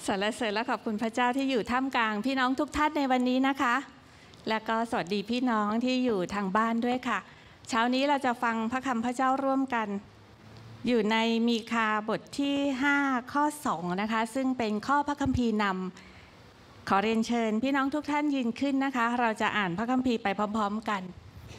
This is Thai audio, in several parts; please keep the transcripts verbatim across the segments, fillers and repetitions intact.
รรเสริญและขอบคุณพระเจ้าที่อยู่ท่ามกลางพี่น้องทุกท่านในวันนี้นะคะและก็สวัสดีพี่น้องที่อยู่ทางบ้านด้วยค่ะเช้านี้เราจะฟังพระคำพระเจ้าร่วมกันอยู่ในมีคาบทที่ห้าข้อสองนะคะซึ่งเป็นข้อพระคัมภีร์นำขอเรียนเชิญพี่น้องทุกท่านยืนขึ้นนะคะเราจะอ่านพระคัมภีร์ไปพร้อมๆกัน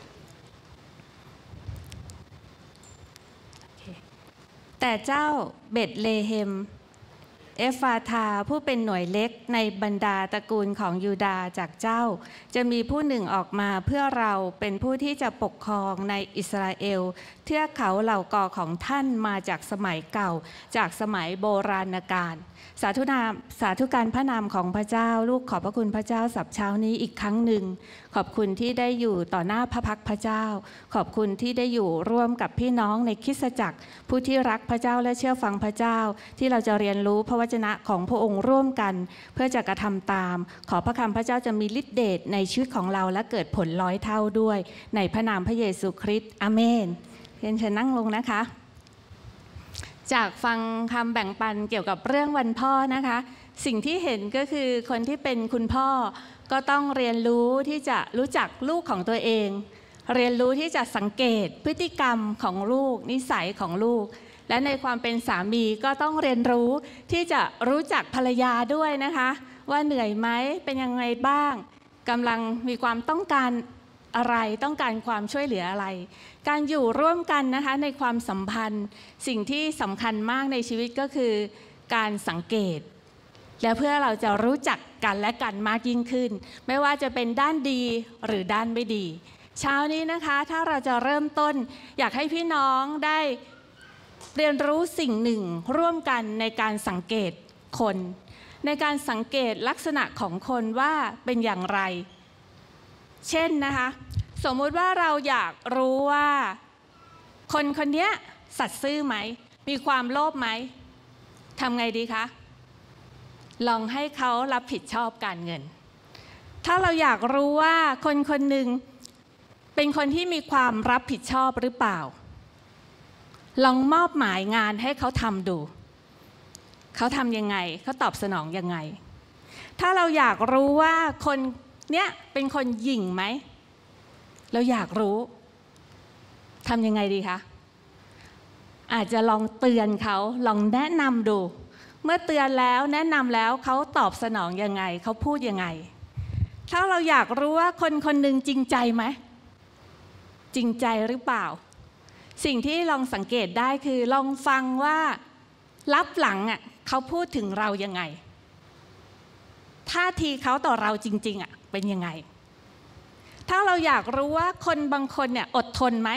แต่เจ้าเบธเลเฮมเอฟาธาผู้เป็นหน่วยเล็กในบรรดาตระกูลของยูดาห์จากเจ้าจะมีผู้หนึ่งออกมาเพื่อเราเป็นผู้ที่จะปกครองในอิสราเอลเทือกเขาเหล่ากอของท่านมาจากสมัยเก่าจากสมัยโบราณกาลสาธุนามสาธุการพระนามของพระเจ้าลูกขอบพระคุณพระเจ้าสับเช้านี้อีกครั้งหนึ่งขอบคุณที่ได้อยู่ต่อหน้าพระพักพระเจ้าขอบคุณที่ได้อยู่ร่วมกับพี่น้องในคริสตจักรผู้ที่รักพระเจ้าและเชื่อฟังพระเจ้าที่เราจะเรียนรู้พระวจนะของพระองค์ร่วมกันเพื่อจะกระทำตามขอพระคำพระเจ้าจะมีฤทธิ์เดชในชีวิตของเราและเกิดผลร้อยเท่าด้วยในพระนามพระเยซูคริสต์อาเมนเรียนเชิญนั่งลงนะคะจากฟังคำแบ่งปันเกี่ยวกับเรื่องวันพ่อนะคะสิ่งที่เห็นก็คือคนที่เป็นคุณพ่อก็ต้องเรียนรู้ที่จะรู้จักลูกของตัวเองเรียนรู้ที่จะสังเกตพฤติกรรมของลูกนิสัยของลูกและในความเป็นสามีก็ต้องเรียนรู้ที่จะรู้จักภรรยาด้วยนะคะว่าเหนื่อยไหมเป็นยังไงบ้างกำลังมีความต้องการอะไรต้องการความช่วยเหลืออะไรการอยู่ร่วมกันนะคะในความสัมพันธ์สิ่งที่สำคัญมากในชีวิตก็คือการสังเกตและเพื่อเราจะรู้จักกันและกันมากยิ่งขึ้นไม่ว่าจะเป็นด้านดีหรือด้านไม่ดีเช้านี้นะคะถ้าเราจะเริ่มต้นอยากให้พี่น้องได้เรียนรู้สิ่งหนึ่งร่วมกันในการสังเกตคนในการสังเกตลักษณะของคนว่าเป็นอย่างไรเช่นนะคะสมมุติว่าเราอยากรู้ว่าคนคนนี้สัตย์ซื่อไหมมีความโลภไหมทำไงดีคะลองให้เขารับผิดชอบการเงินถ้าเราอยากรู้ว่าคนคนหนึ่งเป็นคนที่มีความรับผิดชอบหรือเปล่าลองมอบหมายงานให้เขาทำดูเขาทำยังไงเขาตอบสนองยังไงถ้าเราอยากรู้ว่าคนเนี้ยเป็นคนหยิ่งไหมเราอยากรู้ทำยังไงดีคะอาจจะลองเตือนเขาลองแนะนำดูเมื่อเตือนแล้วแนะนำแล้วเขาตอบสนองยังไงเขาพูดยังไงถ้าเราอยากรู้ว่าคนคนหนึ่งจริงใจไหมจริงใจหรือเปล่าสิ่งที่ลองสังเกตได้คือลองฟังว่าลับหลังอ่ะเขาพูดถึงเรายังไงท่าทีเขาต่อเราจริงๆอ่ะเป็นยังไงถ้าเราอยากรู้ว่าคนบางคนเนี่ยอดทนไหม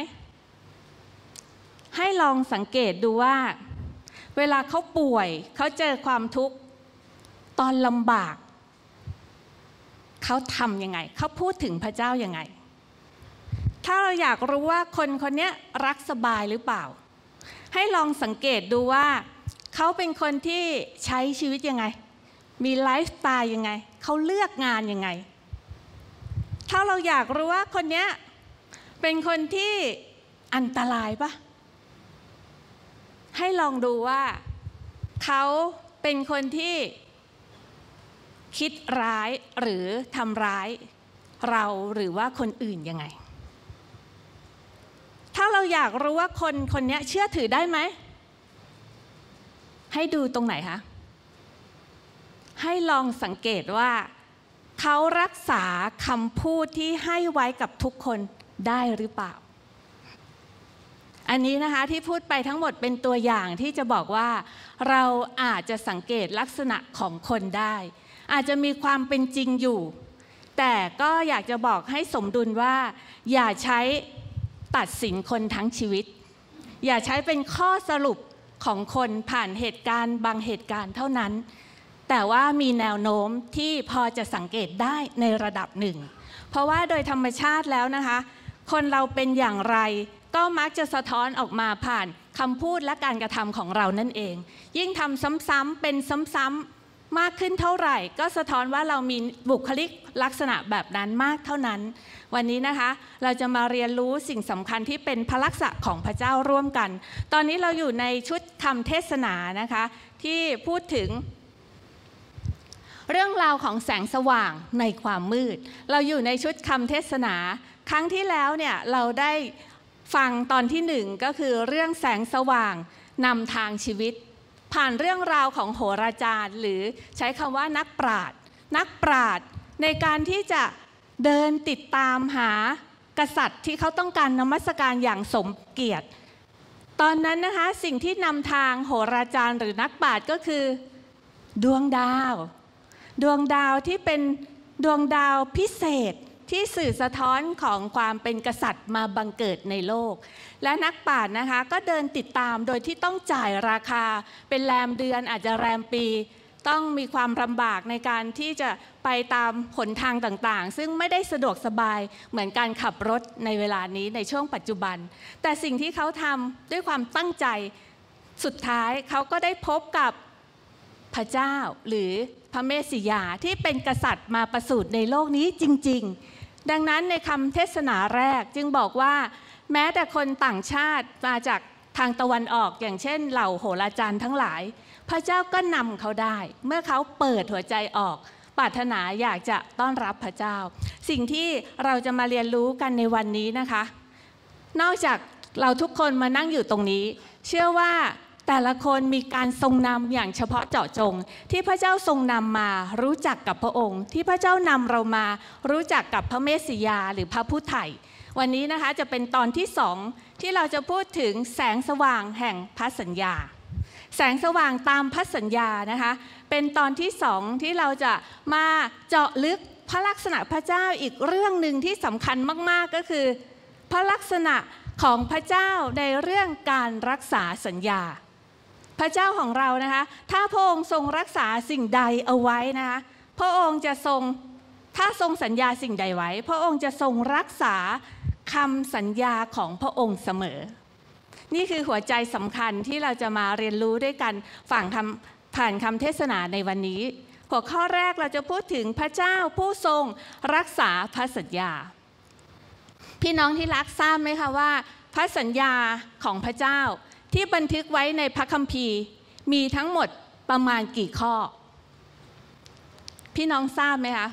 ให้ลองสังเกตดูว่าเวลาเขาป่วยเขาเจอความทุกข์ตอนลำบากเขาทำยังไงเขาพูดถึงพระเจ้ายังไงถ้าเราอยากรู้ว่าคนคนนี้รักสบายหรือเปล่าให้ลองสังเกตดูว่าเขาเป็นคนที่ใช้ชีวิตยังไงมีไลฟ์สไตล์ยังไงเขาเลือกงานยังไงถ้าเราอยากรู้ว่าคนนี้เป็นคนที่อันตรายปะให้ลองดูว่าเขาเป็นคนที่คิดร้ายหรือทำร้ายเราหรือว่าคนอื่นยังไงถ้าเราอยากรู้ว่าคนคนนี้เชื่อถือได้ไหมให้ดูตรงไหนคะให้ลองสังเกตว่าเขารักษาคำพูดที่ให้ไว้กับทุกคนได้หรือเปล่าอันนี้นะคะที่พูดไปทั้งหมดเป็นตัวอย่างที่จะบอกว่าเราอาจจะสังเกตลักษณะของคนได้อาจจะมีความเป็นจริงอยู่แต่ก็อยากจะบอกให้สมดุลว่าอย่าใช้ตัดสินคนทั้งชีวิตอย่าใช้เป็นข้อสรุปของคนผ่านเหตุการณ์บางเหตุการณ์เท่านั้นแต่ว่ามีแนวโน้มที่พอจะสังเกตได้ในระดับหนึ่งเพราะว่าโดยธรรมชาติแล้วนะคะคนเราเป็นอย่างไรก็มักจะสะท้อนออกมาผ่านคำพูดและการกระทำของเรานั่นเองยิ่งทำซ้ำๆเป็นซ้ำๆมากขึ้นเท่าไหร่ก็สะท้อนว่าเรามีบุคลิกลักษณะแบบนั้นมากเท่านั้นวันนี้นะคะเราจะมาเรียนรู้สิ่งสำคัญที่เป็นพระลักษณะของพระเจ้าร่วมกันตอนนี้เราอยู่ในชุดคำเทศนานะคะที่พูดถึงเรื่องราวของแสงสว่างในความมืดเราอยู่ในชุดคำเทศนาครั้งที่แล้วเนี่ยเราได้ฟังตอนที่หนึ่งก็คือเรื่องแสงสว่างนำทางชีวิตผ่านเรื่องราวของโหราจารย์หรือใช้คำว่านักปราชญ์นักปราชญ์ในการที่จะเดินติดตามหากษัตริย์ที่เขาต้องการนมัสการอย่างสมเกียรติตอนนั้นนะคะสิ่งที่นำทางโหราจารย์หรือนักปราชญ์ก็คือดวงดาวดวงดาวที่เป็นดวงดาวพิเศษที่สื่อสะท้อนของความเป็นกษัตริย์มาบังเกิดในโลกและนักปราชญ์นะคะก็เดินติดตามโดยที่ต้องจ่ายราคาเป็นแรมเดือนอาจจะแรมปีต้องมีความลำบากในการที่จะไปตามหนทางต่างๆซึ่งไม่ได้สะดวกสบายเหมือนการขับรถในเวลานี้ในช่วงปัจจุบันแต่สิ่งที่เขาทำด้วยความตั้งใจสุดท้ายเขาก็ได้พบกับพระเจ้าหรือพระเมสสิยาที่เป็นกษัตริย์มาประสูติในโลกนี้จริงๆดังนั้นในคำเทศนาแรกจึงบอกว่าแม้แต่คนต่างชาติมาจากทางตะวันออกอย่างเช่นเหล่าโหราจารย์ทั้งหลายพระเจ้าก็นำเขาได้เมื่อเขาเปิดหัวใจออกปรารถนาอยากจะต้อนรับพระเจ้าสิ่งที่เราจะมาเรียนรู้กันในวันนี้นะคะนอกจากเราทุกคนมานั่งอยู่ตรงนี้เชื่อว่าแต่ละคนมีการทรงนำอย่างเฉพาะเจาะจงที่พระเจ้าทรงนำมารู้จักกับพระองค์ที่พระเจ้านำเรามารู้จักกับพระเมสสิยาหรือพระผู้ไถ่วันนี้นะคะจะเป็นตอนที่สองที่เราจะพูดถึงแสงสว่างแห่งพระสัญญาแสงสว่างตามพระสัญญานะคะเป็นตอนที่สองที่เราจะมาเจาะลึกพระลักษณะพระเจ้าอีกเรื่องหนึ่งที่สำคัญมากๆก็คือพระลักษณะของพระเจ้าในเรื่องการรักษาสัญญาพระเจ้าของเรานะคะถ้าพระองค์ทรงรักษาสิ่งใดเอาไว้นะคะพระองค์จะทรงถ้าทรงสัญญาสิ่งใดไว้พระองค์จะทรงรักษาคำสัญญาของพระองค์เสมอนี่คือหัวใจสำคัญที่เราจะมาเรียนรู้ด้วยกันฝั่งทำผ่านคำเทศนาในวันนี้หัวข้อแรกเราจะพูดถึงพระเจ้าผู้ทรงรักษาพระสัญญาพี่น้องที่รักทราบไหมคะว่าพระสัญญาของพระเจ้าที่บันทึกไว้ในพระคัมภีร์มีทั้งหมดประมาณกี่ข้อพี่น้องทราบไหมคะ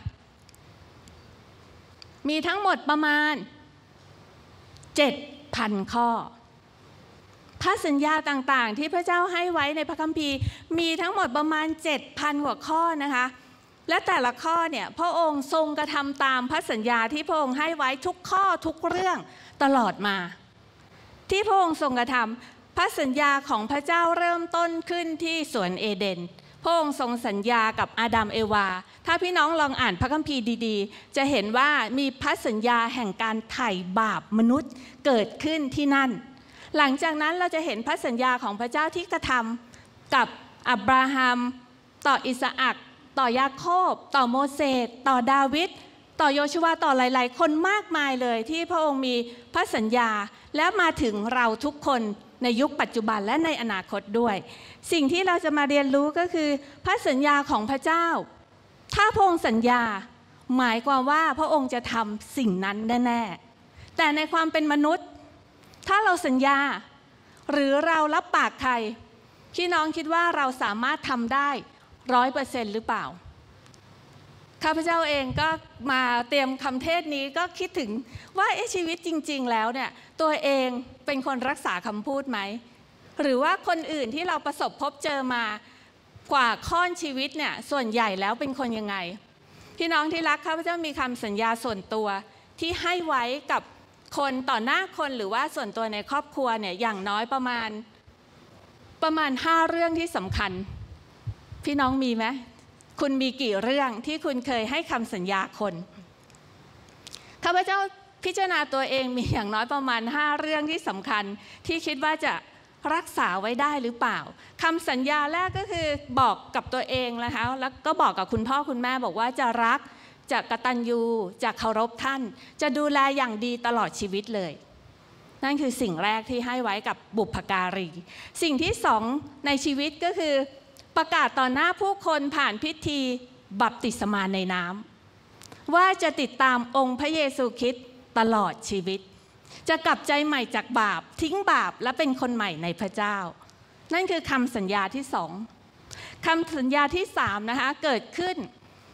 มีทั้งหมดประมาณ เจ็ดพัน ข้อพระสัญญาต่างๆที่พระเจ้าให้ไว้ในพระคัมภีร์มีทั้งหมดประมาณ เจ็ดพัน กว่าข้อนะคะและแต่ละข้อเนี่ยพระองค์ทรงกระทำตามพระสัญญาที่พระองค์ให้ไว้ทุกข้อทุกเรื่องตลอดมาที่พระองค์ทรงกระทำพระสัญญาของพระเจ้าเริ่มต้นขึ้นที่สวนเอเดนพระองค์ทรงสัญญากับอาดัมเอวาถ้าพี่น้องลองอ่านพระคัมภีร์ดีๆจะเห็นว่ามีพันธสัญญาแห่งการไถ่บาปมนุษย์เกิดขึ้นที่นั่นหลังจากนั้นเราจะเห็นพันธสัญญาของพระเจ้าที่กระทำกับอับราฮัมต่ออิสอัคต่อยาโคบต่อโมเสสต่อดาวิดต่อโยชูวาต่อหลายๆคนมากมายเลยที่พระองค์มีพันธสัญญาและมาถึงเราทุกคนในยุคปัจจุบันและในอนาคตด้วยสิ่งที่เราจะมาเรียนรู้ก็คือพระสัญญาของพระเจ้าถ้าพระองค์สัญญาหมายความว่าพระองค์จะทำสิ่งนั้นแน่ๆแต่ในความเป็นมนุษย์ถ้าเราสัญญาหรือเรารับปากใครพี่น้องคิดว่าเราสามารถทำได้ร้อยเปอร์เซ็นต์หรือเปล่าข้าพเจ้าเองก็มาเตรียมคำเทศนี้ก็คิดถึงว่าเอ๊ะชีวิตจริงๆแล้วเนี่ยตัวเองเป็นคนรักษาคำพูดไหมหรือว่าคนอื่นที่เราประสบพบเจอมากว่าค่อนชีวิตเนี่ยส่วนใหญ่แล้วเป็นคนยังไงพี่น้องที่รักข้าพเจ้ามีคำสัญญาส่วนตัวที่ให้ไว้กับคนต่อหน้าคนหรือว่าส่วนตัวในครอบครัวเนี่ยอย่างน้อยประมาณประมาณห้าเรื่องที่สำคัญพี่น้องมีไหมคุณมีกี่เรื่องที่คุณเคยให้คำสัญญาคนข้าพเจ้าพิจารณาตัวเองมีอย่างน้อยประมาณห้าเรื่องที่สำคัญที่คิดว่าจะรักษาไว้ได้หรือเปล่าคำสัญญาแรกก็คือบอกกับตัวเองนะคะแล้วก็บอกกับคุณพ่อคุณแม่บอกว่าจะรักจะกตัญญูจะเคารพท่านจะดูแลอย่างดีตลอดชีวิตเลยนั่นคือสิ่งแรกที่ให้ไว้กับบุพการีสิ่งที่สองในชีวิตก็คือประกาศต่อหน้าผู้คนผ่านพิธีบัพติศมาในน้ำว่าจะติดตามองค์พระเยซูคริสต์ตลอดชีวิตจะกลับใจใหม่จากบาปทิ้งบาปและเป็นคนใหม่ในพระเจ้านั่นคือคำสัญญาที่สองคำสัญญาที่สามนะคะเกิดขึ้น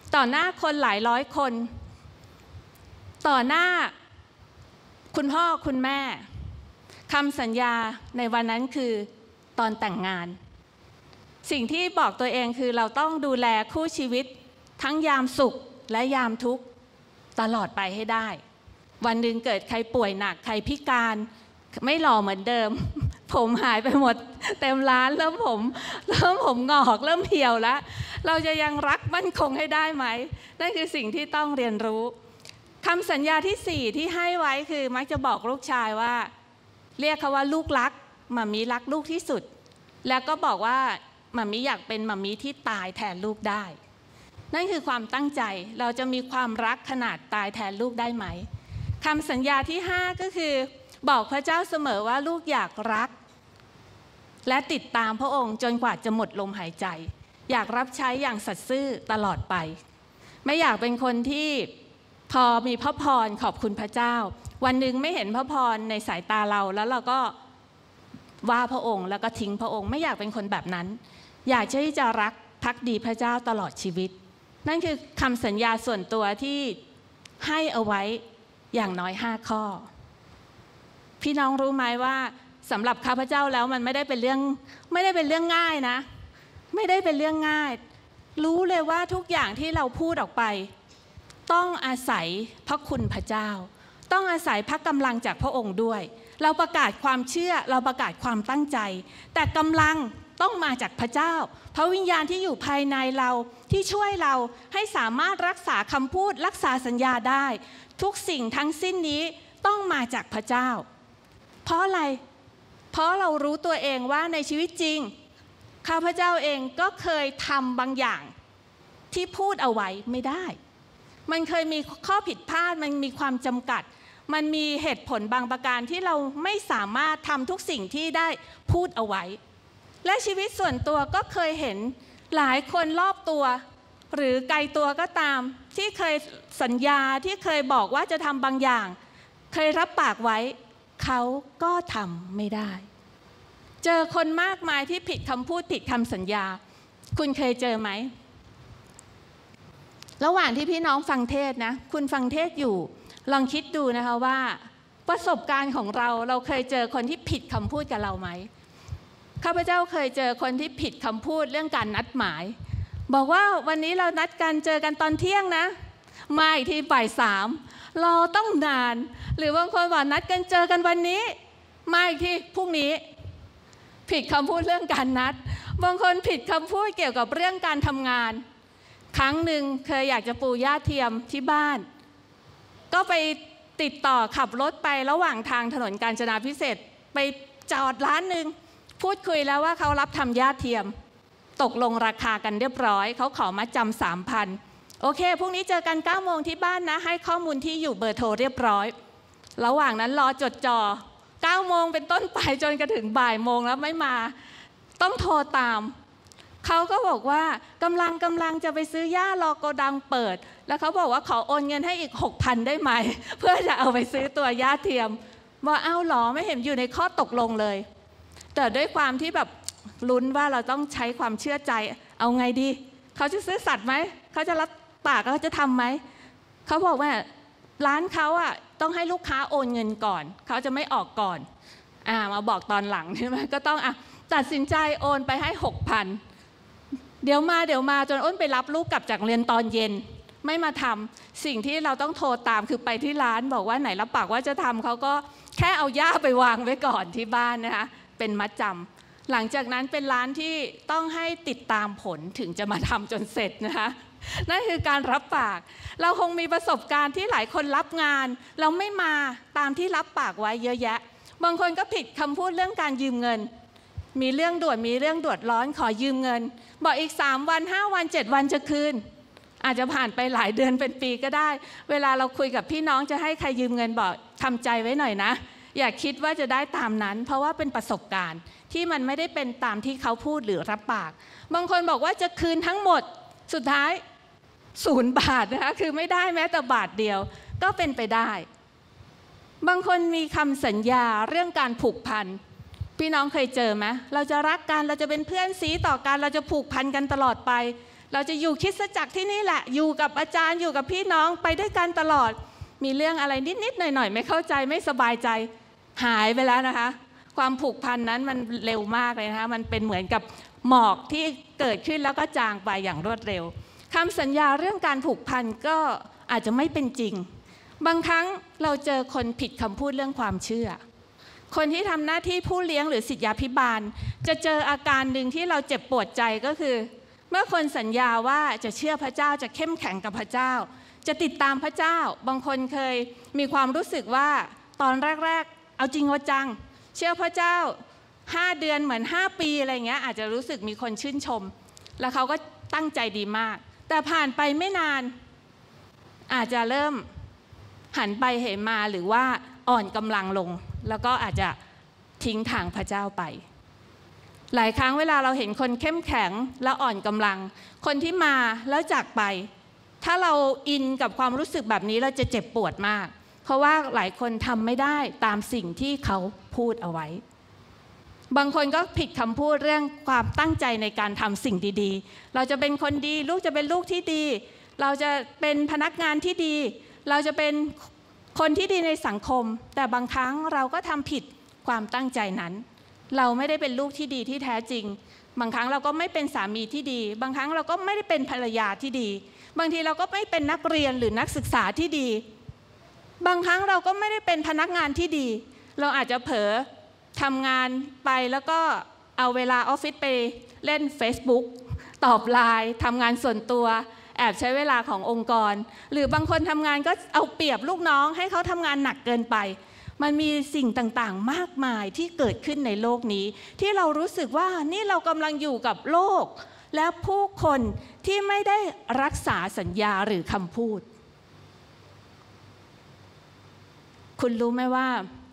ต่อหน้าคนหลายร้อยคนต่อหน้าคุณพ่อคุณแม่คำสัญญาในวันนั้นคือตอนแต่งงานสิ่งที่บอกตัวเองคือเราต้องดูแลคู่ชีวิตทั้งยามสุขและยามทุกข์ตลอดไปให้ได้วันหนึ่งเกิดใครป่วยหนักใครพิการไม่หล่อเหมือนเดิมผมหายไปหมดเต็มร้านเริ่มผมเริ่มผมงอกเริ่มเหี่ยวแล้วเราจะยังรักมั่นคงให้ได้ไหมนั่นคือสิ่งที่ต้องเรียนรู้คำสัญญาที่สี่ที่ให้ไว้คือมักจะบอกลูกชายว่าเรียกเขาว่าลูกรักหม่ามีรักลูกที่สุดแล้วก็บอกว่าหม่ามีอยากเป็นหม่ามีที่ตายแทนลูกได้นั่นคือความตั้งใจเราจะมีความรักขนาดตายแทนลูกได้ไหมคำสัญญาที่ห้าก็คือบอกพระเจ้าเสมอว่าลูกอยากรักและติดตามพระองค์จนกว่าจะหมดลมหายใจอยากรับใช้อย่างสัตย์ซื่อตลอดไปไม่อยากเป็นคนที่พอมีพระพรขอบคุณพระเจ้าวันหนึ่งไม่เห็นพระพรในสายตาเราแล้วเราก็ว่าพระองค์แล้วก็ทิ้งพระองค์ไม่อยากเป็นคนแบบนั้นอยากที่จะรักภักดีพระเจ้าตลอดชีวิตนั่นคือคำสัญญาส่วนตัวที่ให้เอาไว้อย่างน้อยห้าข้อพี่น้องรู้ไหมว่าสำหรับข้าพเจ้าแล้วมันไม่ได้เป็นเรื่องไม่ได้เป็นเรื่องง่ายนะไม่ได้เป็นเรื่องง่ายรู้เลยว่าทุกอย่างที่เราพูดออกไปต้องอาศัยพระคุณพระเจ้าต้องอาศัยพระกำลังจากพระองค์ด้วยเราประกาศความเชื่อเราประกาศความตั้งใจแต่กำลังต้องมาจากพระเจ้าพระวิญญาณที่อยู่ภายในเราที่ช่วยเราให้สามารถรักษาคำพูดรักษาสัญญาได้ทุกสิ่งทั้งสิ้นนี้ต้องมาจากพระเจ้าเพราะอะไรเพราะเรารู้ตัวเองว่าในชีวิตจริงข้าพเจ้าเองก็เคยทำบางอย่างที่พูดเอาไว้ไม่ได้มันเคยมีข้อผิดพลาดมันมีความจำกัดมันมีเหตุผลบางประการที่เราไม่สามารถทำทุกสิ่งที่ได้พูดเอาไว้และชีวิตส่วนตัวก็เคยเห็นหลายคนรอบตัวหรือไกลตัวก็ตามที่เคยสัญญาที่เคยบอกว่าจะทำบางอย่างเคยรับปากไว้เขาก็ทำไม่ได้เจอคนมากมายที่ผิดคำพูดผิดคำสัญญาคุณเคยเจอไหมระหว่างที่พี่น้องฟังเทศนะคุณฟังเทศอยู่ลองคิดดูนะคะว่าประสบการณ์ของเราเราเคยเจอคนที่ผิดคำพูดกับเราไหมข้าพเจ้าเคยเจอคนที่ผิดคำพูดเรื่องการนัดหมายบอกว่าวันนี้เรานัดกันเจอกันตอนเที่ยงนะมาอีกทีบ่ายสามรอต้องนานหรือบางคนบอกนัดกันเจอกันวันนี้มาอีกทีพรุ่งนี้ผิดคำพูดเรื่องการนัดบางคนผิดคำพูดเกี่ยวกับเรื่องการทำงานครั้งหนึ่งเคยอยากจะปูหญ้าเทียมที่บ้านก็ไปติดต่อขับรถไประหว่างทางถนนกาญจนาภิเษกไปจอดร้านหนึ่งพูดคุยแล้วว่าเขารับทำหญ้าเทียมตกลงราคากันเรียบร้อยเขาขอมาจำสามพันโอเคพรุ่งนี้เจอกันเก้าโมงที่บ้านนะให้ข้อมูลที่อยู่เบอร์โทรเรียบร้อยระหว่างนั้นรอจดจ่อเก้าโมงเป็นต้นไปจนกระถึงบ่ายโมงแล้วไม่มาต้องโทรตามเขาก็บอกว่ากำลังกำลังจะไปซื้อหญ้ารอโกดังเปิดแล้วเขาบอกว่าขอโอนเงินให้อีก หกพัน ได้ไหมเพื่อจะเอาไปซื้อตัวหญ้าเทียมว่าเอ้าหรอไม่เห็นอยู่ในข้อตกลงเลยแต่ด้วยความที่แบบลุ้นว่าเราต้องใช้ความเชื่อใจเอาไงดีเขาจะซื้อสัตว์ไหมเขาจะรับปากเขาจะทำไหมเขาบอกว่าร้านเขาอ่ะต้องให้ลูกค้าโอนเงินก่อนเขาจะไม่ออกก่อนอ่ามาบอกตอนหลังใช่ไหมก็ต้องอ่ะตัดสินใจโอนไปให้ หกพัน เดี๋ยวมาเดี๋ยวมาจนอ้นไปรับลูกกลับจากเรียนตอนเย็นไม่มาทำสิ่งที่เราต้องโทรตามคือไปที่ร้านบอกว่าไหนรับปากว่าจะทำเขาก็แค่เอาหญ้าไปวางไว้ก่อนที่บ้านนะคะเป็นมัดจำหลังจากนั้นเป็นร้านที่ต้องให้ติดตามผลถึงจะมาทำจนเสร็จนะคะนั่นคือการรับปากเราคงมีประสบการณ์ที่หลายคนรับงานเราไม่มาตามที่รับปากไว้เยอะแยะบางคนก็ผิดคำพูดเรื่องการยืมเงินมีเรื่องด่วนมีเรื่องด่วนร้อนขอยืมเงินบอกอีกสามวันห้าวันเจ็ดวันจะคืนอาจจะผ่านไปหลายเดือนเป็นปีก็ได้เวลาเราคุยกับพี่น้องจะให้ใครยืมเงินบอกทำใจไว้หน่อยนะอย่าคิดว่าจะได้ตามนั้นเพราะว่าเป็นประสบการณ์ที่มันไม่ได้เป็นตามที่เขาพูดหรือรับปากบางคนบอกว่าจะคืนทั้งหมดสุดท้ายศูนย์บาทนะคะคือไม่ได้แม้แต่บาทเดียวก็เป็นไปได้บางคนมีคำสัญญาเรื่องการผูกพันพี่น้องเคยเจอไหมเราจะรักกันเราจะเป็นเพื่อนซีต่อกันเราจะผูกพันกันตลอดไปเราจะอยู่คริสตจักรที่นี่แหละอยู่กับอาจารย์อยู่กับพี่น้องไปด้วยกันตลอดมีเรื่องอะไรนิดๆหน่อยๆไม่เข้าใจไม่สบายใจหายไปแล้วนะคะความผูกพันนั้นมันเร็วมากเลยนะคะมันเป็นเหมือนกับหมอกที่เกิดขึ้นแล้วก็จางไปอย่างรวดเร็วคำสัญญาเรื่องการผูกพันก็อาจจะไม่เป็นจริงบางครั้งเราเจอคนผิดคำพูดเรื่องความเชื่อคนที่ทำหน้าที่ผู้เลี้ยงหรือศิษยาภิบาลจะเจออาการหนึ่งที่เราเจ็บปวดใจก็คือเมื่อคนสัญญาว่าจะเชื่อพระเจ้าจะเข้มแข็งกับพระเจ้าจะติดตามพระเจ้าบางคนเคยมีความรู้สึกว่าตอนแรกๆเอาจริงเอาจังเชื่อพระเจ้าห้าเดือนเหมือนห้าปีอะไรเงี้ยอาจจะรู้สึกมีคนชื่นชมแล้วเขาก็ตั้งใจดีมากแต่ผ่านไปไม่นานอาจจะเริ่มหันไปเหมาหรือว่าอ่อนกำลังลงแล้วก็อาจจะทิ้งทางพระเจ้าไปหลายครั้งเวลาเราเห็นคนเข้มแข็งแล้วอ่อนกำลังคนที่มาแล้วจากไปถ้าเราอินกับความรู้สึกแบบนี้เราจะเจ็บปวดมากเพราะว่าหลายคนทำไม่ได้ตามสิ่งที่เขาพูดเอาไว้บางคนก็ผิดคำพูดเรื่องความตั้งใจในการทำสิ่งดีๆเราจะเป็นคนดีลูกจะเป็นลูกที่ดีเราจะเป็นพนักงานที่ดีเราจะเป็นคนที่ดีในสังคมแต่บางครั้งเราก็ทำผิดความตั้งใจนั้นเราไม่ได้เป็นลูกที่ดีที่แท้จริงบางครั้งเราก็ไม่เป็นสามีที่ดีบางครั้งเราก็ไม่ได้เป็นภรรยาที่ดีบางทีเราก็ไม่เป็นนักเรียนหรือนักศึกษาที่ดีบางครั้งเราก็ไม่ได้เป็นพนักงานที่ดีเราอาจจะเผลอทำงานไปแล้วก็เอาเวลาออฟฟิศไปเล่น Facebook ตอบไลน์ทำงานส่วนตัวแอบใช้เวลาขององค์กรหรือบางคนทำงานก็เอาเปรียบลูกน้องให้เขาทำงานหนักเกินไปมันมีสิ่งต่างๆมากมายที่เกิดขึ้นในโลกนี้ที่เรารู้สึกว่านี่เรากำลังอยู่กับโลกและผู้คนที่ไม่ได้รักษาสัญญาหรือคำพูดคุณรู้ไหมว่า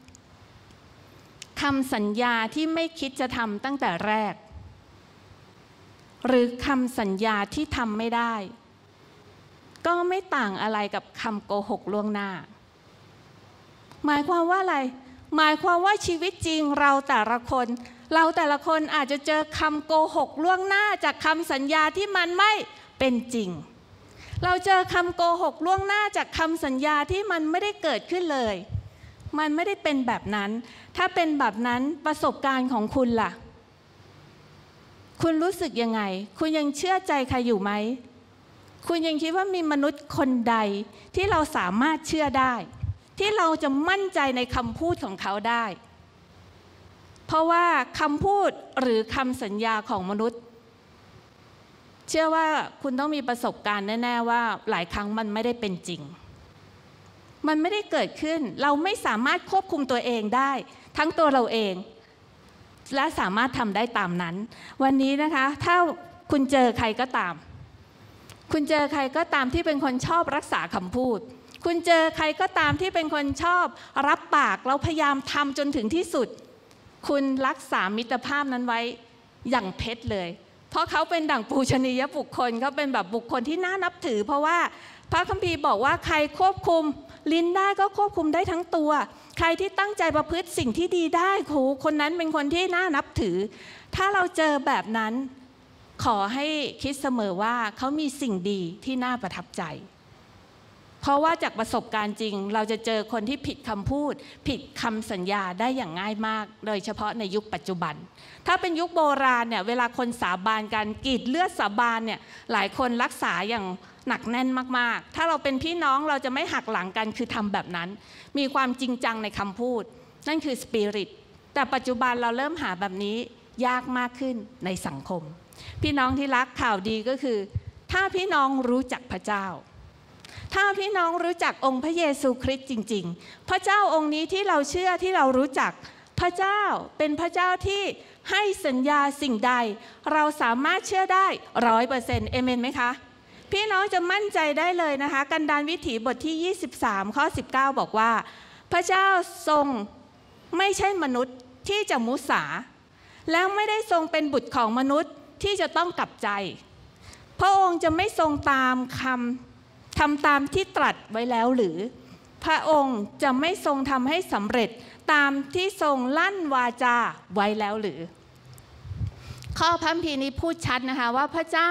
คำสัญญาที่ไม่คิดจะทำตั้งแต่แรกหรือคำสัญญาที่ทำไม่ได้ก็ไม่ต่างอะไรกับคำโกหกล่วงหน้าหมายความว่าอะไรหมายความว่าชีวิตจริงเราแต่ละคนเราแต่ละคนอาจจะเจอคำโกหกล่วงหน้าจากคำสัญญาที่มันไม่เป็นจริงเราเจอคำโกหกล่วงหน้าจากคำสัญญาที่มันไม่ได้เกิดขึ้นเลยมันไม่ได้เป็นแบบนั้นถ้าเป็นแบบนั้นประสบการณ์ของคุณล่ะคุณรู้สึกยังไงคุณยังเชื่อใจใครอยู่ไหมคุณยังคิดว่ามีมนุษย์คนใดที่เราสามารถเชื่อได้ที่เราจะมั่นใจในคำพูดของเขาได้เพราะว่าคำพูดหรือคำสัญญาของมนุษย์เชื่อว่าคุณต้องมีประสบการณ์แน่ๆว่าหลายครั้งมันไม่ได้เป็นจริงมันไม่ได้เกิดขึ้นเราไม่สามารถควบคุมตัวเองได้ทั้งตัวเราเองและสามารถทำได้ตามนั้นวันนี้นะคะถ้าคุณเจอใครก็ตามคุณเจอใครก็ตามที่เป็นคนชอบรักษาคำพูดคุณเจอใครก็ตามที่เป็นคนชอบรับปากแล้วพยายามทำจนถึงที่สุดคุณรักษามิตรภาพนั้นไว้อย่างเพชรเลยเพราะเขาเป็นดั่งปูชนียบุคคลเขาเป็นแบบบุคคลที่น่านับถือเพราะว่าพระคัมภีร์บอกว่าใครควบคุมลิ้นได้ก็ควบคุมได้ทั้งตัวใครที่ตั้งใจประพฤติสิ่งที่ดีได้โหคนนั้นเป็นคนที่น่านับถือถ้าเราเจอแบบนั้นขอให้คิดเสมอว่าเขามีสิ่งดีที่น่าประทับใจเพราะว่าจากประสบการณ์จริงเราจะเจอคนที่ผิดคำพูดผิดคำสัญญาได้อย่างง่ายมากโดยเฉพาะในยุคปัจจุบันถ้าเป็นยุคโบราณเนี่ยเวลาคนสาบานกันกรีดเลือดสาบานเนี่ยหลายคนรักษาอย่างหนักแน่นมากๆถ้าเราเป็นพี่น้องเราจะไม่หักหลังกันคือทำแบบนั้นมีความจริงจังในคำพูดนั่นคือสปิริตแต่ปัจจุบันเราเริ่มหาแบบนี้ยากมากขึ้นในสังคมพี่น้องที่รักข่าวดีก็คือถ้าพี่น้องรู้จักพระเจ้าถ้าพี่น้องรู้จักองค์พระเยซูคริสต์จริงๆพระเจ้าองค์นี้ที่เราเชื่อที่เรารู้จักพระเจ้าเป็นพระเจ้าที่ให้สัญญาสิ่งใดเราสามารถเชื่อได้ร้อยเปอร์เซ็นต์เอเมนไหมคะพี่น้องจะมั่นใจได้เลยนะคะกันดารวิถีบทที่ยี่สิบสามข้อสิบเก้าบอกว่าพระเจ้าทรงไม่ใช่มนุษย์ที่จะมุสาแล้วไม่ได้ทรงเป็นบุตรของมนุษย์ที่จะต้องกลับใจพระองค์จะไม่ทรงตามคำทำตามที่ตรัสไว้แล้วหรือพระองค์จะไม่ทรงทำให้สำเร็จตามที่ทรงลั่นวาจาไว้แล้วหรือข้อพระคัมภีร์นี้พูดชัดนะคะว่าพระเจ้า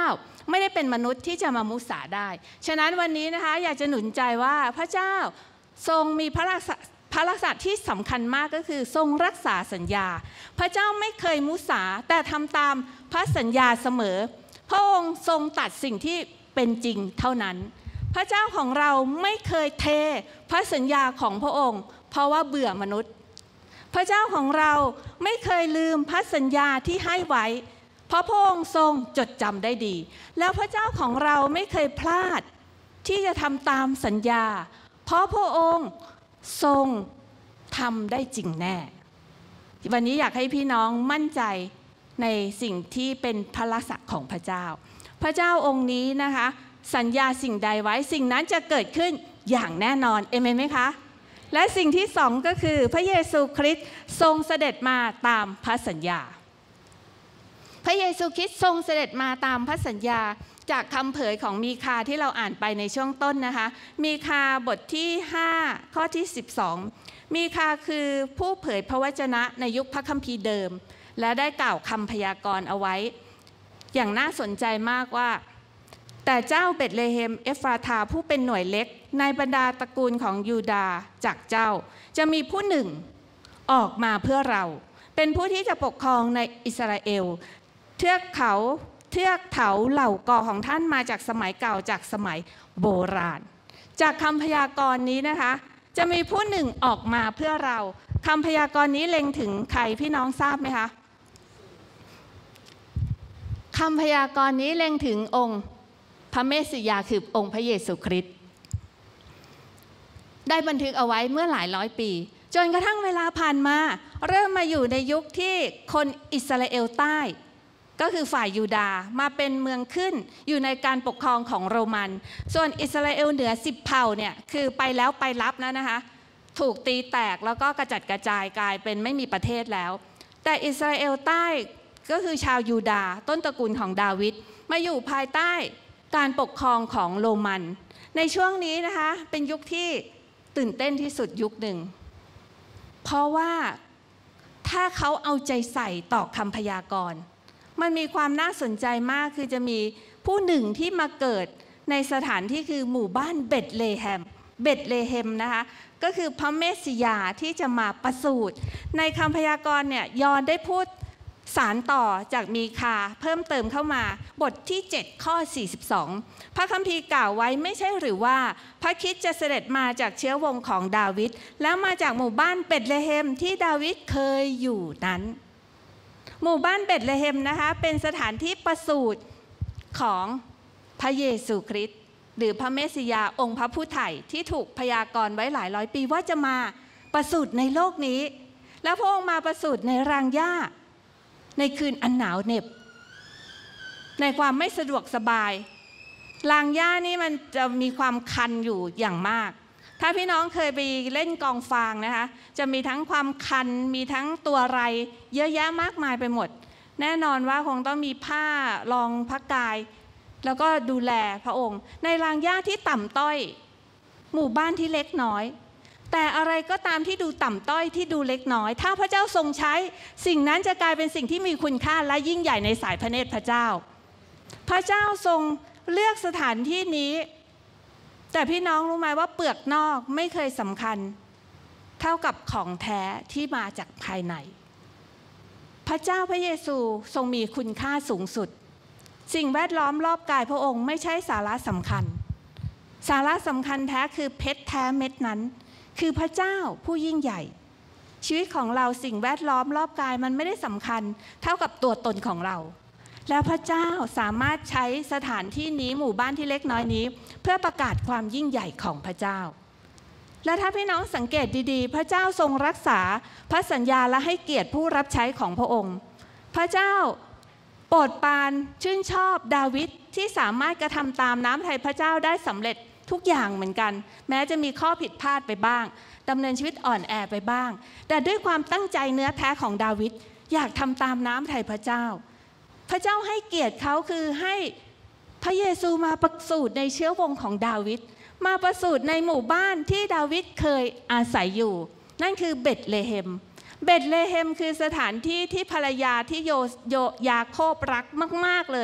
ไม่ได้เป็นมนุษย์ที่จะมามุสาได้ฉะนั้นวันนี้นะคะอยากจะหนุนใจว่าพระเจ้าทรงมีพระลักษณะพระลักษณะที่สำคัญมากก็คือทรงรักษาสัญญาพระเจ้าไม่เคยมุสาแต่ทำตามพระสัญญาเสมอพระองค์ทรงตัดสิ่งที่เป็นจริงเท่านั้นพระเจ้าของเราไม่เคยเทพระสัญญาของพระองค์เพราะว่าเบื่อมนุษย์พระเจ้าของเราไม่เคยลืมพระสัญญาที่ให้ไว้เพราะพระองค์ทรงจดจำได้ดีแล้วพระเจ้าของเราไม่เคยพลาดที่จะทำตามสัญญาเพราะพระองค์ทรงทำได้จริงแน่วันนี้อยากให้พี่น้องมั่นใจในสิ่งที่เป็นพระลักษณะของพระเจ้าพระเจ้าองค์นี้นะคะสัญญาสิ่งใดไว้สิ่งนั้นจะเกิดขึ้นอย่างแน่นอนเอเมนไหมคะและสิ่งที่สองก็คือพระเยซูคริสต์ทรงเสด็จมาตามพระสัญญาพระเยซูคริสต์ทรงเสด็จมาตามพระสัญญาจากคำเผยของมีคาที่เราอ่านไปในช่วงต้นนะคะมีคาบทที่ห้าข้อที่สิบสองมีคาคือผู้เผยพระวจนะในยุคพระคัมภีร์เดิมและได้กล่าวคำพยากรณ์เอาไว้อย่างน่าสนใจมากว่าแต่เจ้าเบธเลเฮมเอฟราธาผู้เป็นหน่วยเล็กในบรรดาตระกูลของยูดาห์จากเจ้าจะมีผู้หนึ่งออกมาเพื่อเราเป็นผู้ที่จะปกครองในอิสราเอลเทือกเขาเทือกเถาเหล่ากอของท่านมาจากสมัยเก่าจากสมัยโบราณจากคำพยากรณ์นี้นะคะจะมีผู้หนึ่งออกมาเพื่อเราคำพยากรณ์นี้เล็งถึงใครพี่น้องทราบไหมคะคำพยากรณ์นี้เล็งถึงองค์พระเมสสิยาคือองค์พระเยซูคริสต์ได้บันทึกเอาไว้เมื่อหลายร้อยปีจนกระทั่งเวลาผ่านมาเริ่มมาอยู่ในยุคที่คนอิสราเอลใต้ก็คือฝ่ายยูดาห์มาเป็นเมืองขึ้นอยู่ในการปกครองของโรมันส่วนอิสราเอลเหนือสิบเผ่าเนี่ยคือไปแล้วไปรับนะนะคะถูกตีแตกแล้วก็กระจัดกระจายกลายเป็นไม่มีประเทศแล้วแต่อิสราเอลใต้ก็คือชาวยูดาห์ต้นตระกูลของดาวิดมาอยู่ภายใต้การปกครองของโรมันในช่วงนี้นะคะเป็นยุคที่ตื่นเต้นที่สุดยุคหนึ่งเพราะว่าถ้าเขาเอาใจใส่ต่อคำพยากรณ์มันมีความน่าสนใจมากคือจะมีผู้หนึ่งที่มาเกิดในสถานที่คือหมู่บ้านเบธเลเฮมเบธเลเฮมนะคะก็คือพระเมสสิยาที่จะมาประสูติในคำพยากรณ์เนี่ยยอห์นได้พูดสารต่อจากมีคาเพิ่มเติมเข้ามาบทที่เจ็ดข้อสี่สิบสองพระคัมภีร์กล่าวไว้ไม่ใช่หรือว่าพระคริสต์จะเสด็จมาจากเชื้อวงของดาวิดแล้วมาจากหมู่บ้านเบธเลเฮมที่ดาวิดเคยอยู่นั้นหมู่บ้านเบธเลเฮมนะคะเป็นสถานที่ประสูติของพระเยซูคริสต์หรือพระเมสสิยาองค์พระผู้ไถ่ที่ถูกพยากรณ์ไว้หลายร้อยปีว่าจะมาประสูติในโลกนี้แล้วพระองค์มาประสูติในรางหญ้าในคืนอันหนาวเหน็บในความไม่สะดวกสบายรางหญ้านี่มันจะมีความคันอยู่อย่างมากถ้าพี่น้องเคยไปเล่นกองฟางนะคะจะมีทั้งความคันมีทั้งตัวไรเยอะแยะมากมายไปหมดแน่นอนว่าคงต้องมีผ้ารองพระกายแล้วก็ดูแลพระองค์ในรางหญ้าที่ต่ำต้อยหมู่บ้านที่เล็กน้อยแต่อะไรก็ตามที่ดูต่ำต้อยที่ดูเล็กน้อยถ้าพระเจ้าทรงใช้สิ่งนั้นจะกลายเป็นสิ่งที่มีคุณค่าและยิ่งใหญ่ในสายพระเนตรพระเจ้าพระเจ้าทรงเลือกสถานที่นี้แต่พี่น้องรู้ไหมว่าเปลือกนอกไม่เคยสำคัญเท่ากับของแท้ที่มาจากภายในพระเจ้าพระเยซูทรงมีคุณค่าสูงสุดสิ่งแวดล้อมรอบกายพระองค์ไม่ใช่สาระสำคัญสาระสำคัญแท้คือเพชรแท้เม็ดนั้นคือพระเจ้าผู้ยิ่งใหญ่ชีวิตของเราสิ่งแวดล้อมรอบกายมันไม่ได้สำคัญเท่ากับตัวตนของเราแล้วพระเจ้าสามารถใช้สถานที่นี้หมู่บ้านที่เล็กน้อยนี้เพื่อประกาศความยิ่งใหญ่ของพระเจ้าและถ้าพี่น้องสังเกตดีๆพระเจ้าทรงรักษาพระสัญญาและให้เกียรติผู้รับใช้ของพระองค์พระเจ้าโปรดปรานชื่นชอบดาวิดที่สามารถกระทำตามน้ำพระทัยพระเจ้าได้สำเร็จทุกอย่างเหมือนกันแม้จะมีข้อผิดพลาดไปบ้างดำเนินชีวิตอ่อนแอไปบ้างแต่ด้วยความตั้งใจเนื้อแท้ของดาวิดอยากทำตามน้ำพระทัยพระเจ้าพระเจ้าให้เกียรติเขาคือให้พระเยซูมาประสูติในเชื้อวงของดาวิดมาประสูติในหมู่บ้านที่ดาวิดเคยอาศัยอยู่นั่นคือเบธเลเฮมเบธเลเฮมคือสถานที่ที่ภรรยาที่โยโยยาโคบรักมากๆเลย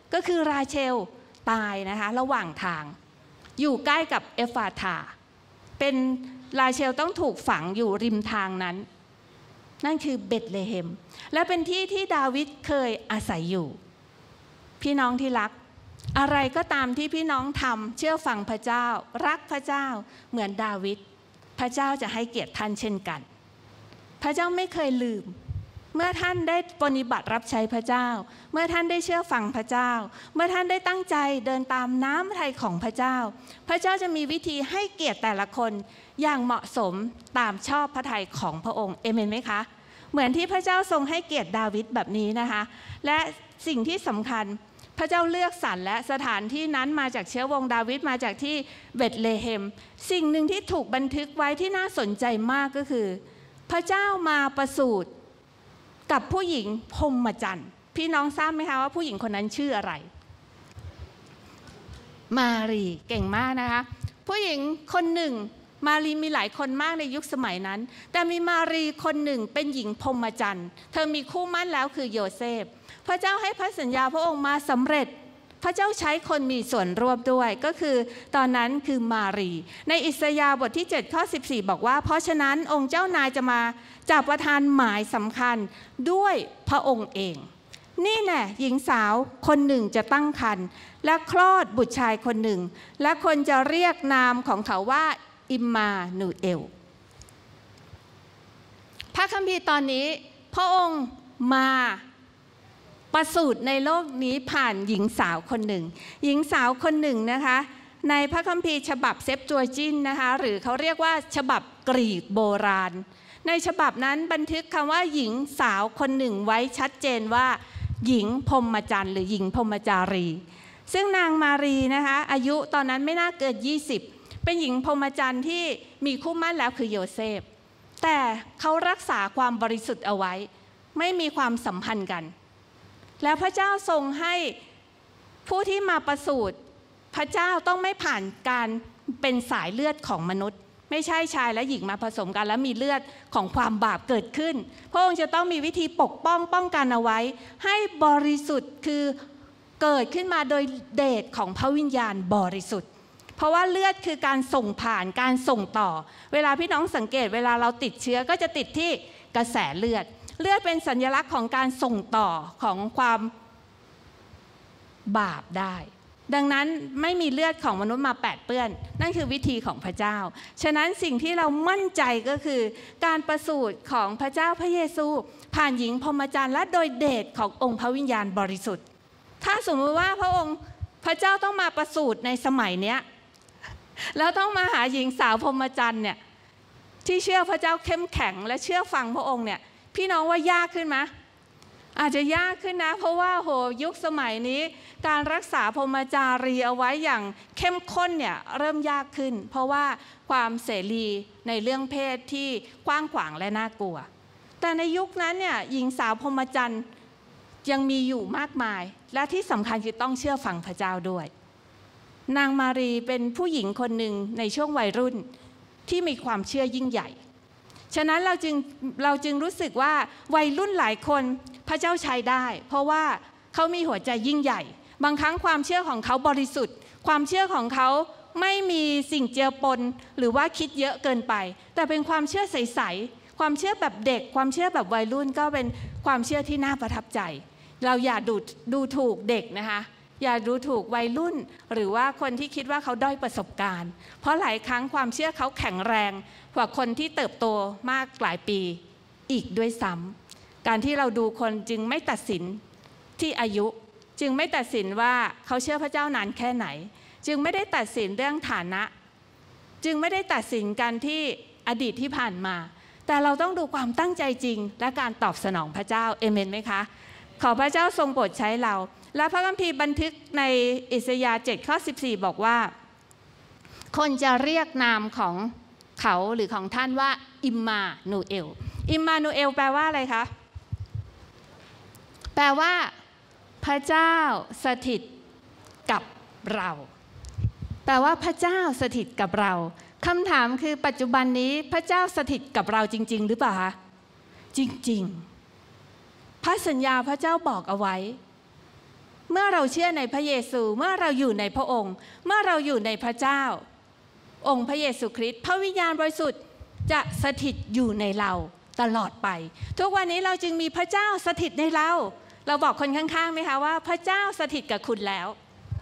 ก็คือราเชลตายนะคะระหว่างทางอยู่ใกล้กับเอฟาธาเป็นราเชลต้องถูกฝังอยู่ริมทางนั้นนั่นคือเบธเลเฮมและเป็นที่ที่ดาวิดเคยอาศัยอยู่พี่น้องที่รักอะไรก็ตามที่พี่น้องทำเชื่อฟังพระเจ้ารักพระเจ้าเหมือนดาวิดพระเจ้าจะให้เกียรติท่านเช่นกันพระเจ้าไม่เคยลืมเมื่อท่านได้ปฏิบัติรับใช้พระเจ้าเมื่อท่านได้เชื่อฟังพระเจ้าเมื่อท่านได้ตั้งใจเดินตามน้ำพระทัยของพระเจ้าพระเจ้าจะมีวิธีให้เกียรติแต่ละคนอย่างเหมาะสมตามชอบพระทัยของพระองค์เอเมนไหมคะเหมือนที่พระเจ้าทรงให้เกียรติดาวิดแบบนี้นะคะและสิ่งที่สำคัญพระเจ้าเลือกสรรและสถานที่นั้นมาจากเชื้อวงดาวิดมาจากที่เบธเลเฮมสิ่งหนึ่งที่ถูกบันทึกไว้ที่น่าสนใจมากก็คือพระเจ้ามาประสูติกับผู้หญิงพรหมจรรย์พี่น้องทราบไหมคะว่าผู้หญิงคนนั้นชื่ออะไรมารีเก่งมากนะคะผู้หญิงคนหนึ่งมารีมีหลายคนมากในยุคสมัยนั้นแต่มีมารีคนหนึ่งเป็นหญิงพรหมจรรย์เธอมีคู่มั่นแล้วคือโยเซฟพระเจ้าให้พระสัญญาพระองค์มาสำเร็จพระเจ้าใช้คนมีส่วนร่วมด้วยก็คือตอนนั้นคือมารีในอิสยาห์บทที่เจ็ดข้อสิบสี่บอกว่าเพราะฉะนั้นองค์เจ้านายจะมาจับประทานหมายสำคัญด้วยพระองค์เองนี่แน่หญิงสาวคนหนึ่งจะตั้งครรภ์และคลอดบุตรชายคนหนึ่งและคนจะเรียกนามของเขาว่าอิมมานูเอลพระคัมภีร์ตอนนี้พระองค์มาประสูติในโลกนี้ผ่านหญิงสาวคนหนึ่งหญิงสาวคนหนึ่งนะคะในพระคัมภีร์ฉบับเซปตัวจินนะคะหรือเขาเรียกว่าฉบับกรีกโบราณในฉบับนั้นบันทึกคำว่าหญิงสาวคนหนึ่งไว้ชัดเจนว่าหญิงพรหมจรรย์หรือหญิงพรหมจารีซึ่งนางมารีนะคะอายุตอนนั้นไม่น่าเกินยี่สิบเป็นหญิงพรหมจรรย์ที่มีคู่มั่นแล้วคือโยเซฟแต่เขารักษาความบริสุทธิ์เอาไว้ไม่มีความสัมพันธ์กันแล้วพระเจ้าทรงให้ผู้ที่มาประสูติพระเจ้าต้องไม่ผ่านการเป็นสายเลือดของมนุษย์ไม่ใช่ชายและหญิงมาผสมกันแล้วมีเลือดของความบาปเกิดขึ้นพระองค์จะต้องมีวิธีปกป้องป้องกันเอาไว้ให้บริสุทธิ์คือเกิดขึ้นมาโดยเดชของพระวิญญาณบริสุทธิ์เพราะว่าเลือดคือการส่งผ่านการส่งต่อเวลาพี่น้องสังเกตเวลาเราติดเชื้อก็จะติดที่กระแสเลือดเลือดเป็นสัญลักษณ์ของการส่งต่อของความบาปได้ดังนั้นไม่มีเลือดของมนุษย์มาแปดเปื้อนนั่นคือวิธีของพระเจ้าฉะนั้นสิ่งที่เรามั่นใจก็คือการประสูติของพระเจ้าพระเยซูผ่านหญิงพรหมจรรย์และโดยเดชขององค์พระวิญญาณบริสุทธิ์ถ้าสมมติว่าพระองค์พระเจ้าต้องมาประสูติในสมัยเนี้ยแล้วต้องมาหาหญิงสาวพรหมจรรย์เนี่ยที่เชื่อพระเจ้าเข้มแข็งและเชื่อฟังพระองค์เนี่ยพี่น้องว่ายากขึ้นไหมอาจจะยากขึ้นนะเพราะว่าโหยุคสมัยนี้การรักษาพรหมจารีเอาไว้อย่างเข้มข้นเนี่ยเริ่มยากขึ้นเพราะว่าความเสรีในเรื่องเพศที่กว้างขวางและน่ากลัวแต่ในยุคนั้นเนี่ยหญิงสาวพรหมจรรย์ยังมีอยู่มากมายและที่สำคัญคือต้องเชื่อฟังพระเจ้าด้วยนางมารีเป็นผู้หญิงคนหนึ่งในช่วงวัยรุ่นที่มีความเชื่อยิ่งใหญ่ฉะนั้นเราจึงเราจึงรู้สึกว่าวัยรุ่นหลายคนพระเจ้าใช้ได้เพราะว่าเขามีหัวใจยิ่งใหญ่บางครั้งความเชื่อของเขาบริสุทธิ์ความเชื่อของเขาไม่มีสิ่งเจือปนหรือว่าคิดเยอะเกินไปแต่เป็นความเชื่อใสๆความเชื่อแบบเด็กความเชื่อแบบวัยรุ่นก็เป็นความเชื่อที่น่าประทับใจเราอย่าดูดูถูกเด็กนะคะอย่าดูถูกวัยรุ่นหรือว่าคนที่คิดว่าเขาด้อยประสบการณ์เพราะหลายครั้งความเชื่อเขาแข็งแรงกว่าคนที่เติบโตมากหลายปีอีกด้วยซ้ำการที่เราดูคนจึงไม่ตัดสินที่อายุจึงไม่ตัดสินว่าเขาเชื่อพระเจ้านานแค่ไหนจึงไม่ได้ตัดสินเรื่องฐานะจึงไม่ได้ตัดสินกันที่อดีตที่ผ่านมาแต่เราต้องดูความตั้งใจจริงและการตอบสนองพระเจ้าเอเมนไหมคะขอพระเจ้าทรงโปรดใช้เราและพระคัมภีร์บันทึกในอิสยาห์เจ็ดข้อสิบสี่บอกว่าคนจะเรียกนามของเขาหรือของท่านว่าอิมมานูเอลอิมมานูเอลแปลว่าอะไรคะแปลว่าพระเจ้าสถิตกับเราแปลว่าพระเจ้าสถิตกับเราคำถามคือปัจจุบันนี้พระเจ้าสถิตกับเราจริงๆหรือเปล่าคะจริงๆพระสัญญาพระเจ้าบอกเอาไว้เมื่อเราเชื่อในพระเยซูเมื่อเราอยู่ในพระองค์เมื่อเราอยู่ในพระเจ้าองค์พระเยซูคริสต์พระวิญญาณบริสุทธิ์จะสถิตอยู่ในเราตลอดไปทุกวันนี้เราจึงมีพระเจ้าสถิตในเราเราบอกคนข้างๆไหมคะว่าพระเจ้าสถิตกับคุณแล้ว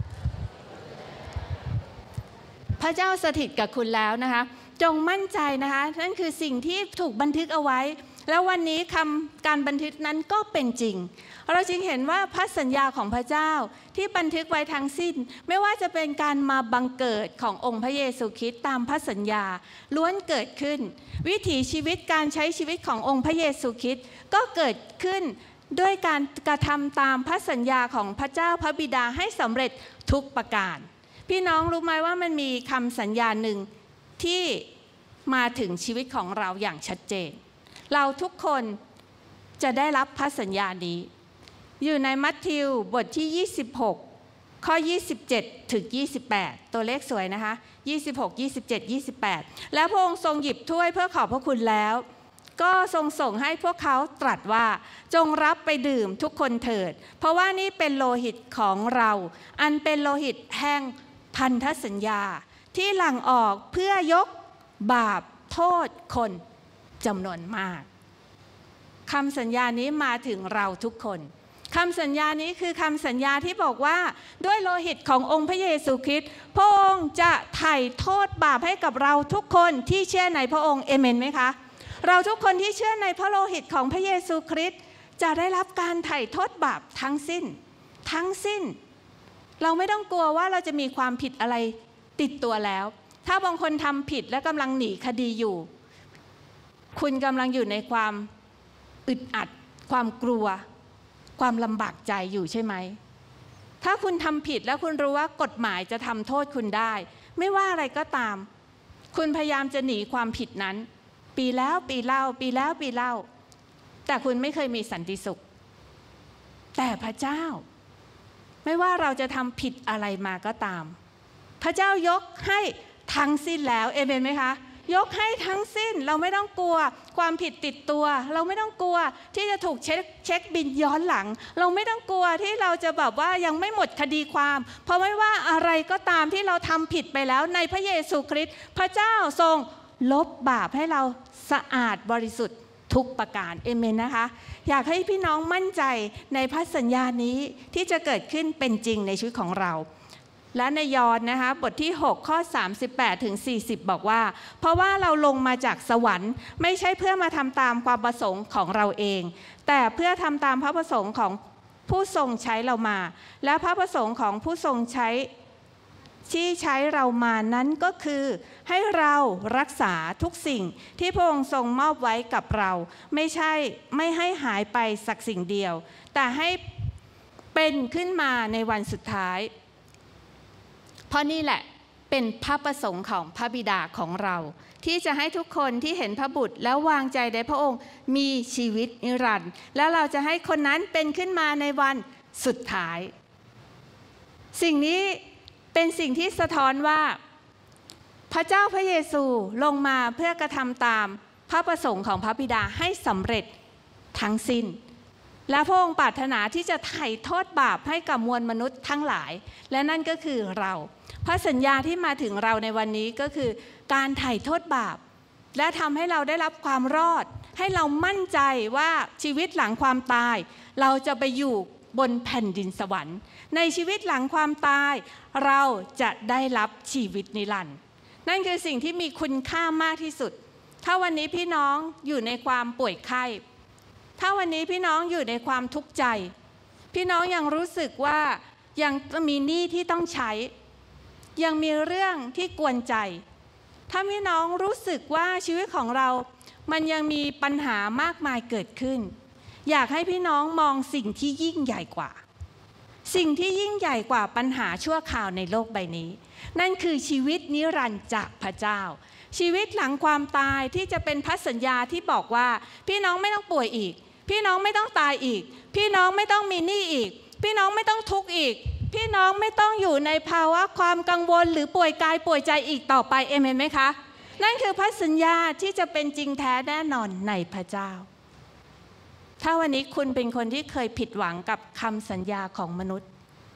พระเจ้าสถิตกับคุณแล้วนะคะจงมั่นใจนะคะนั่นคือสิ่งที่ถูกบันทึกเอาไว้แล้ววันนี้คำการบันทึกนั้นก็เป็นจริงเราจึงเห็นว่าพระสัญญาของพระเจ้าที่บันทึกไว้ทั้งสิ้นไม่ว่าจะเป็นการมาบังเกิดขององค์พระเยซูคริสต์ตามพระสัญญาล้วนเกิดขึ้นวิถีชีวิตการใช้ชีวิตขององค์พระเยซูคริสต์ก็เกิดขึ้นด้วยการกระทำตามพระสัญญาของพระเจ้าพระบิดาให้สำเร็จทุกประการพี่น้องรู้ไหมว่ามันมีคำสัญญาหนึ่งที่มาถึงชีวิตของเราอย่างชัดเจนเราทุกคนจะได้รับพระสัญญานี้อยู่ในมัทธิวบทที่ยี่สิบหกข้อยี่สิบเจ็ดถึงยี่สิบแปดตัวเลขสวยนะคะยี่สิบหก ยี่สิบเจ็ด ยี่สิบแปดแล้วพระองค์ทรงหยิบถ้วยเพื่อขอบพระคุณแล้วก็ทรงส่งให้พวกเขาตรัสว่าจงรับไปดื่มทุกคนเถิดเพราะว่านี่เป็นโลหิตของเราอันเป็นโลหิตแห่งพันธสัญญาที่หลั่งออกเพื่อยกบาปโทษคนจำนวนมากคำสัญญานี้มาถึงเราทุกคนคำสัญญานี้คือคำสัญญาที่บอกว่าด้วยโลหิตขององค์พระเยซูคริสต์พระองค์จะไถ่โทษบาปให้กับเราทุกคนที่เชื่อในพระองค์เอเมนไหมคะเราทุกคนที่เชื่อในพระโลหิตของพระเยซูคริสต์จะได้รับการไถ่โทษบาปทั้งสิ้นทั้งสิ้นเราไม่ต้องกลัวว่าเราจะมีความผิดอะไรติดตัวแล้วถ้าบางคนทำผิดและกำลังหนีคดีอยู่คุณกำลังอยู่ในความอึดอัดความกลัวความลำบากใจอยู่ใช่ไหมถ้าคุณทำผิดแล้วคุณรู้ว่ากฎหมายจะทำโทษคุณได้ไม่ว่าอะไรก็ตามคุณพยายามจะหนีความผิดนั้นปีแล้วปีเล่าปีแล้วปีเล่าแต่คุณไม่เคยมีสันติสุขแต่พระเจ้าไม่ว่าเราจะทำผิดอะไรมาก็ตามพระเจ้ายกให้ทั้งสิ้นแล้วเอเมนไหมคะยกให้ทั้งสิ้นเราไม่ต้องกลัวความผิดติดตัวเราไม่ต้องกลัวที่จะถูกเช็คเช็คบินย้อนหลังเราไม่ต้องกลัวที่เราจะแบบว่ายังไม่หมดคดีความเพราะไม่ว่าอะไรก็ตามที่เราทำผิดไปแล้วในพระเยซูคริสต์พระเจ้าทรงลบบาปให้เราสะอาดบริสุทธิ์ทุกประการเอเมนนะคะอยากให้พี่น้องมั่นใจในพระสัญญานี้ที่จะเกิดขึ้นเป็นจริงในชีวิตของเราและในยอห์นนะคะบทที่หกข้อสามสิบแปดถึงสี่สิบบอกว่าเพราะว่าเราลงมาจากสวรรค์ไม่ใช่เพื่อมาทำตามความประสงค์ของเราเองแต่เพื่อทำตามพระประสงค์ของผู้ทรงใช้เรามาและพระประสงค์ของผู้ทรงใช้ที่ใช้เรามานั้นก็คือให้เรารักษาทุกสิ่งที่พระองค์ทรงมอบไว้กับเราไม่ใช่ไม่ให้หายไปสักสิ่งเดียวแต่ให้เป็นขึ้นมาในวันสุดท้ายเพราะนี่แหละเป็นพระประสงค์ของพระบิดาของเราที่จะให้ทุกคนที่เห็นพระบุตรแล้ววางใจในพระองค์มีชีวิตนิรันดร์แล้วเราจะให้คนนั้นเป็นขึ้นมาในวันสุดท้ายสิ่งนี้เป็นสิ่งที่สะท้อนว่าพระเจ้าพระเยซูลงมาเพื่อกระทำตามพระประสงค์ของพระบิดาให้สำเร็จทั้งสิ้นและพระองค์ปรารถนาที่จะไถ่โทษบาปให้กับมวลมนุษย์ทั้งหลายและนั่นก็คือเราพระสัญญาที่มาถึงเราในวันนี้ก็คือการไถ่โทษบาปและทำให้เราได้รับความรอดให้เรามั่นใจว่าชีวิตหลังความตายเราจะไปอยู่บนแผ่นดินสวรรค์ในชีวิตหลังความตายเราจะได้รับชีวิตนิรันดร์นั่นคือสิ่งที่มีคุณค่ามากที่สุดถ้าวันนี้พี่น้องอยู่ในความป่วยไข้ถ้าวันนี้พี่น้องอยู่ในความทุกข์ใจพี่น้องยังรู้สึกว่ายังมีหนี้ที่ต้องใช้ยังมีเรื่องที่กวนใจถ้าพี่น้องรู้สึกว่าชีวิตของเรามันยังมีปัญหามากมายเกิดขึ้นอยากให้พี่น้องมองสิ่งที่ยิ่งใหญ่กว่าสิ่งที่ยิ่งใหญ่กว่าปัญหาชั่วคราวในโลกใบนี้นั่นคือชีวิตนิรันดร์จากพระเจ้าชีวิตหลังความตายที่จะเป็นพันธสัญญาที่บอกว่าพี่น้องไม่ต้องป่วยอีกพี่น้องไม่ต้องตายอีกพี่น้องไม่ต้องมีหนี้อีกพี่น้องไม่ต้องทุกข์อีกพี่น้องไม่ต้องอยู่ในภาวะความกังวลหรือป่วยกายป่วยใจอีกต่อไปเอเมนไหมคะนั่นคือพันธสัญญาที่จะเป็นจริงแท้แน่นอนในพระเจ้าถ้าวันนี้คุณเป็นคนที่เคยผิดหวังกับคำสัญญาของมนุษย์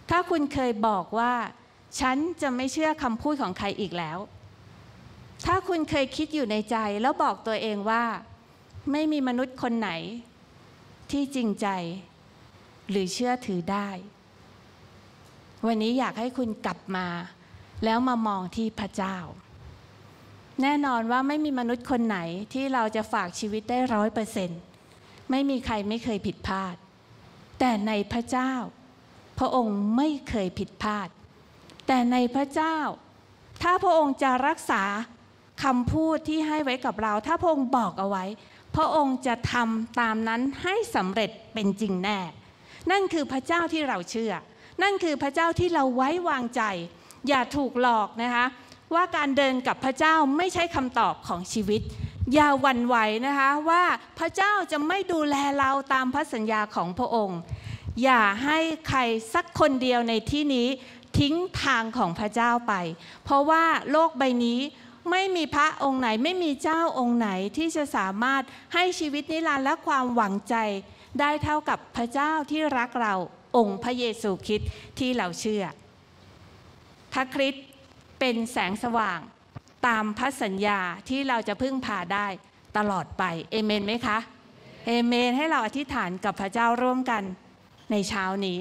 ถ้าคุณเคยบอกว่าฉันจะไม่เชื่อคำพูดของใครอีกแล้วถ้าคุณเคยคิดอยู่ในใจแล้วบอกตัวเองว่าไม่มีมนุษย์คนไหนที่จริงใจหรือเชื่อถือได้วันนี้อยากให้คุณกลับมาแล้วมามองที่พระเจ้าแน่นอนว่าไม่มีมนุษย์คนไหนที่เราจะฝากชีวิตได้ร้อยเปอร์เซ็นต์ไม่มีใครไม่เคยผิดพลาดแต่ในพระเจ้าพระองค์ไม่เคยผิดพลาดแต่ในพระเจ้าถ้าพระองค์จะรักษาคำพูดที่ให้ไว้กับเราถ้าพระองค์บอกเอาไว้พระองค์จะทำตามนั้นให้สำเร็จเป็นจริงแน่นั่นคือพระเจ้าที่เราเชื่อนั่นคือพระเจ้าที่เราไว้วางใจอย่าถูกหลอกนะคะว่าการเดินกับพระเจ้าไม่ใช่คำตอบของชีวิตอย่าหวั่นไหวนะคะว่าพระเจ้าจะไม่ดูแลเราตามพระสัญญาของพระองค์อย่าให้ใครสักคนเดียวในที่นี้ทิ้งทางของพระเจ้าไปเพราะว่าโลกใบนี้ไม่มีพระองค์ไหนไม่มีเจ้าองค์ไหนที่จะสามารถให้ชีวิตนิรันดร์และความหวังใจได้เท่ากับพระเจ้าที่รักเราองค์พระเยซูคริสต์ที่เราเชื่อพระคริสต์เป็นแสงสว่างตามพระสัญญาที่เราจะพึ่งพาได้ตลอดไปเอเมนไหมคะเอเมนให้เราอธิษฐานกับพระเจ้าร่วมกันในเช้านี้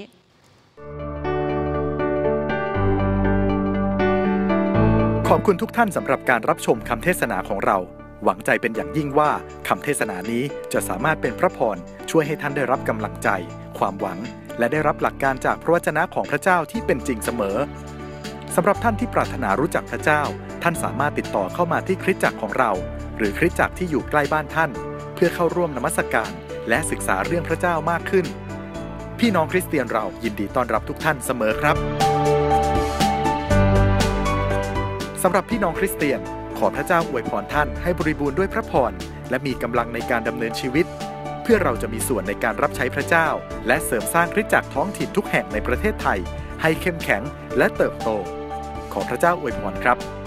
ขอบคุณทุกท่านสำหรับการรับชมคำเทศนาของเราหวังใจเป็นอย่างยิ่งว่าคำเทศนานี้จะสามารถเป็นพระพรช่วยให้ท่านได้รับกำลังใจความหวังและได้รับหลักการจากพระวจนะของพระเจ้าที่เป็นจริงเสมอสำหรับท่านที่ปรารถนารู้จักพระเจ้าท่านสามารถติดต่อเข้ามาที่คริสตจักรของเราหรือคริสตจักรที่อยู่ใกล้บ้านท่านเพื่อเข้าร่วมนมัสการและศึกษาเรื่องพระเจ้ามากขึ้นพี่น้องคริสเตียนเรายินดีต้อนรับทุกท่านเสมอครับสำหรับพี่น้องคริสเตียนขอพระเจ้าอวยพรท่านให้บริบูรณ์ด้วยพระพรและมีกำลังในการดำเนินชีวิตเพื่อเราจะมีส่วนในการรับใช้พระเจ้าและเสริมสร้างคริสตจักรท้องถิ่นทุกแห่งในประเทศไทยให้เข้มแข็งและเติบโตขอพระเจ้าอวยพรครับ